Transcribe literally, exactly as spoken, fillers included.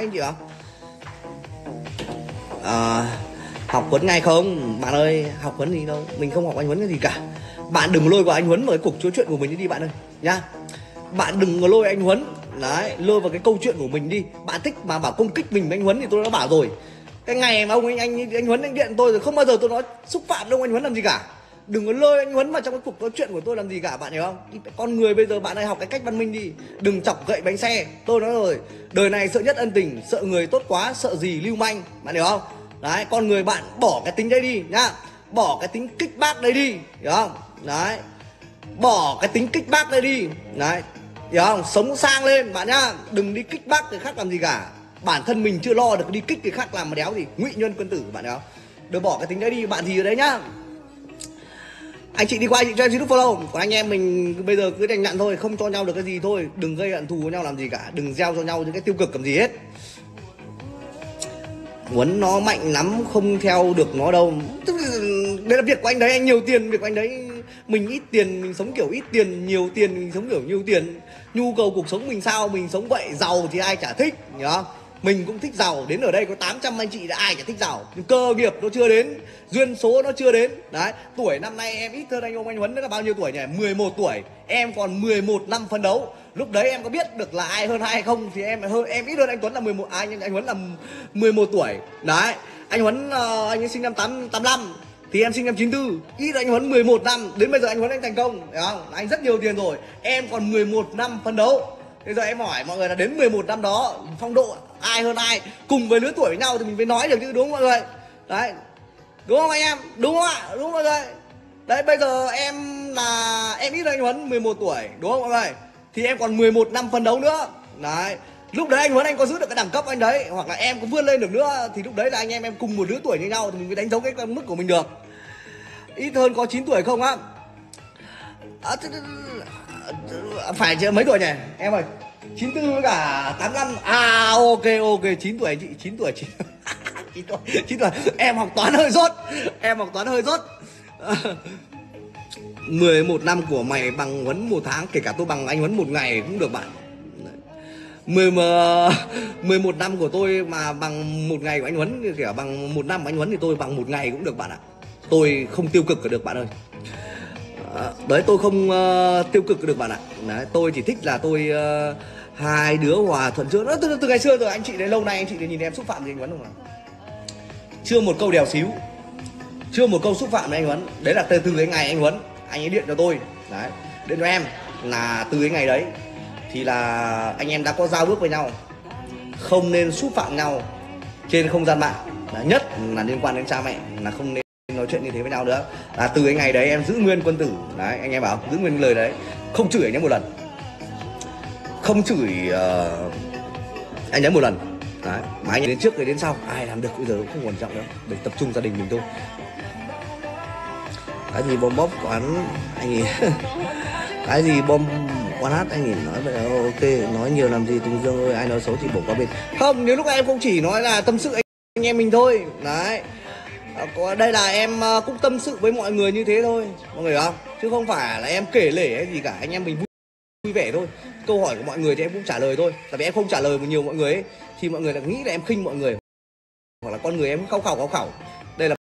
anh chị không? À, học Huấn ngay không? Bạn ơi, học Huấn gì đâu, mình không học anh Huấn cái gì cả. Bạn đừng lôi vào anh Huấn vào cái cuộc nói chuyện của mình đi bạn ơi nhá. Bạn đừng có lôi anh Huấn đấy, lôi vào cái câu chuyện của mình đi. Bạn thích mà bảo công kích mình với anh Huấn thì tôi đã bảo rồi. Cái ngày mà ông anh anh anh Huấn anh điện tôi rồi không bao giờ tôi nói xúc phạm đâu anh Huấn làm gì cả. Đừng có lôi anh Huấn vào trong cái cuộc nói chuyện của tôi làm gì cả, bạn hiểu không? Con người bây giờ bạn ơi, học cái cách văn minh đi, đừng chọc gậy bánh xe. Tôi nói rồi, đời này sợ nhất ân tình, sợ người tốt quá, sợ gì lưu manh, bạn hiểu không? Đấy, con người bạn bỏ cái tính đấy đi nhá, bỏ cái tính kích bác đấy đi, hiểu không? Đấy, bỏ cái tính kích bác đây đi, đấy, hiểu không? Sống sang lên bạn nhá, đừng đi kích bác người khác làm gì cả. Bản thân mình chưa lo được đi kích người khác làm mà đéo gì, ngụy nhân quân tử bạn hiểu không? Được, bỏ cái tính đấy đi, bạn gì ở đấy nhá. Anh chị đi qua anh chị cho em YouTube follow, còn anh em mình bây giờ cứ đành nhận thôi, không cho nhau được cái gì thôi, đừng gây hận thù với nhau làm gì cả, đừng gieo cho nhau những cái tiêu cực làm gì hết. Huấn nó mạnh lắm, không theo được nó đâu. Đấy là việc của anh đấy, anh nhiều tiền, việc của anh đấy. Mình ít tiền, mình sống kiểu ít tiền, nhiều tiền, mình sống kiểu nhiều tiền. Nhu cầu cuộc sống mình sao, mình sống vậy. Giàu thì ai chả thích, nhỉ? Mình cũng thích giàu, đến ở đây có tám trăm anh chị đã ai chả thích giàu. Nhưng cơ nghiệp nó chưa đến, duyên số nó chưa đến. Đấy, tuổi năm nay em ít hơn anh ông anh Huấn là bao nhiêu tuổi nhỉ? mười một tuổi, em còn mười một năm phấn đấu. Lúc đấy em có biết được là ai hơn ai không thì em hơn, em ít hơn anh Tuấn là mười một, à, anh anh Huấn là mười một tuổi. Đấy, anh Huấn uh, anh ấy sinh năm tám lăm thì em sinh năm chín tư, ít anh Huấn mười một năm, đến bây giờ anh Huấn anh thành công, hiểu không? Anh rất nhiều tiền rồi, em còn mười một năm phấn đấu. Bây giờ em hỏi mọi người là đến mười một năm đó phong độ ai hơn ai, cùng với lứa tuổi với nhau thì mình phải nói được chứ, đúng không mọi người? Đấy, đúng không anh em? Đúng không ạ? Đúng không mọi người? Đấy, bây giờ em là em ít hơn anh Huấn mười một tuổi, đúng không mọi người? Thì em còn mười một năm phấn đấu nữa. Đấy, lúc đấy anh Huấn anh có giữ được cái đẳng cấp anh đấy, hoặc là em có vươn lên được nữa, thì lúc đấy là anh em em cùng một lứa tuổi như nhau thì mình mới đánh dấu cái mức của mình được. Ít hơn có chín tuổi không á? À, phải chứ, mấy tuổi nhỉ em ơi? chín tư với cả tám lăm. À ok ok, chín tuổi chị, chín tuổi chị. chín tuổi, chín tuổi. Em học toán hơi dốt. Em học toán hơi dốt. mười một năm của mày bằng Huấn một tháng, kể cả tôi bằng anh Huấn một ngày cũng được bạn. mười, mười một năm của tôi mà bằng một ngày của anh Huấn, kể cả bằng một năm của anh Huấn thì tôi bằng một ngày cũng được bạn ạ. Tôi không tiêu cực được bạn ơi. Đấy, tôi không uh, tiêu cực được bạn ạ. Đấy, tôi chỉ thích là tôi uh, hai đứa hòa thuận trước. Đó, từ, từ ngày xưa rồi anh chị đấy, lâu nay anh chị đấy nhìn em xúc phạm gì anh Huấn không nào? Chưa một câu đèo xíu, chưa một câu xúc phạm với anh Huấn. Đấy là từ, từ cái ngày anh Huấn anh ấy điện cho tôi, đấy, điện cho em là từ cái ngày đấy thì là anh em đã có giao ước với nhau không nên xúc phạm nhau trên không gian mạng. Đấy, nhất là liên quan đến cha mẹ là không nên nói chuyện như thế với nhau nữa. Là từ cái ngày đấy em giữ nguyên quân tử. Đấy, anh em bảo giữ nguyên lời đấy, không chửi anh ấy một lần, không chửi uh, anh ấy một lần. Đấy, mà anh đến trước rồi đến sau ai làm được bây giờ cũng không quan trọng nữa, để tập trung gia đình mình thôi. Cái gì bom bóp quán anh ấy cái gì bom quán hát anh ấy nói vậy là ok, nói nhiều làm gì Tùng Dương ơi, ai nói xấu thì bỏ qua bên. Không, nếu lúc em cũng chỉ nói là tâm sự anh, anh em mình thôi. Đấy, à, đây là em cũng tâm sự với mọi người như thế thôi, mọi người hiểu không? Chứ không phải là em kể lể hay gì cả, anh em mình vui, vui vẻ thôi. Câu hỏi của mọi người thì em cũng trả lời thôi, tại vì em không trả lời nhiều mọi người ấy, thì mọi người lại nghĩ là em khinh mọi người, hoặc là con người em khao khảo khao khảo.